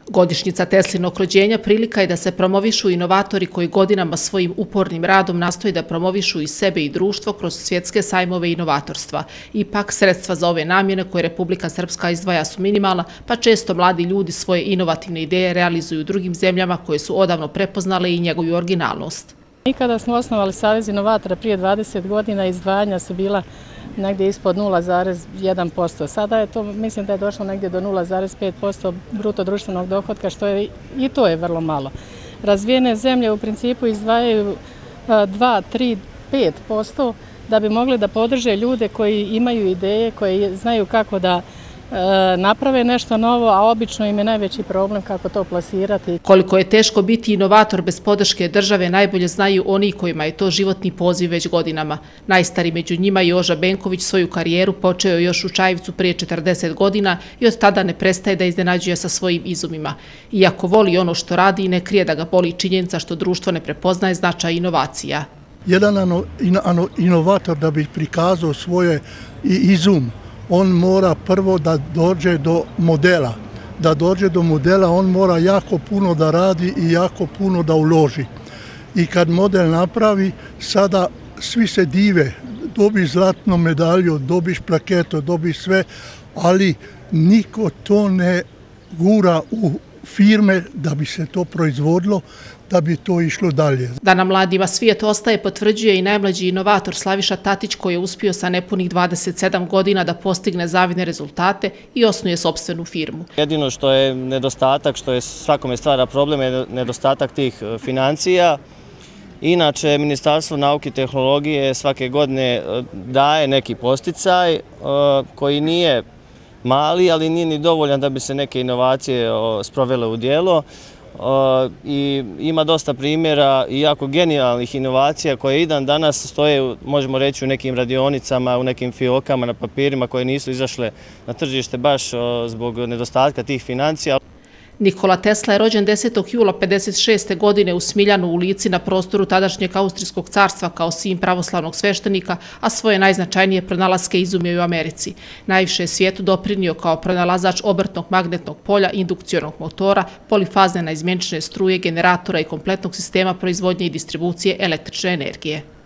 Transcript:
Godišnjica Teslinog rođenja prilika je da se promovišu inovatori koji godinama svojim upornim radom nastoje da promovišu i sebe i društvo kroz svjetske sajmove inovatorstva. Ipak, sredstva za ove namjene koje Republika Srpska izdvaja su minimalna, pa često mladi ljudi svoje inovativne ideje realizuju u drugim zemljama koje su odavno prepoznale i njegovu originalnost. I kada smo osnovali Savez inovatora prije 20 godina, izdvajanja su bila negdje ispod 0,1%. Sada je to, mislim da je došlo negdje do 0,5% bruto društvenog dohotka, što je i to je vrlo malo. Razvijene zemlje u principu izdvajaju 2, 3, 5% da bi mogli da podrže ljude koji imaju ideje, koji znaju kako da naprave nešto novo, a obično im je najveći problem kako to plasirati. Koliko je teško biti inovator bez podrške države najbolje znaju oni kojima je to životni poziv već godinama. Najstariji među njima Joža Benković svoju karijeru počeo još u Čajevcu prije 40 godina i od tada ne prestaje da iznenađuje sa svojim izumima. Iako voli ono što radi, ne krije da ga boli činjenica što društvo ne prepoznaje značaj inovacija. Jedan inovator da bi prikazao svoje izum, on mora prvo da dođe do modela. Da dođe do modela, on mora jako puno da radi i jako puno da uloži. I kad model napravi, sada svi se dive, dobiš zlatnu medalju, dobiš plaketu, dobiš sve, ali niko to ne gura u firme da bi se to proizvodilo, da bi to išlo dalje. Da nam mladima svijet ostaje potvrđuje i najmlađi inovator Slaviša Tatić koji je uspio sa nepunih 27 godina da postigne zavidne rezultate i osnuje sopstvenu firmu. Jedino što je nedostatak, što je svakome stvara problem, je nedostatak tih financija. Inače, Ministarstvo nauke i tehnologije svake godine daje neki podsticaj koji nije mali, ali nije ni dovoljan da bi se neke inovacije sprovele u djelo. I ima dosta primjera i jako genijalnih inovacija koje i dan danas stoje, možemo reći, u nekim radionicama, u nekim fiokama na papirima koje nisu izašle na tržište baš zbog nedostatka tih financija. Nikola Tesla je rođen 10. jula 1956. godine u Smiljanu u Lici na prostoru tadašnjeg Austrijskog carstva kao sin pravoslavnog sveštenika, a svoje najznačajnije pronalaske izumio u Americi. Najviše je svijetu doprinio kao pronalazač obrtnog magnetnog polja, indukcionog motora, polifazne naizmjenične struje, generatora i kompletnog sistema proizvodnje i distribucije električne energije.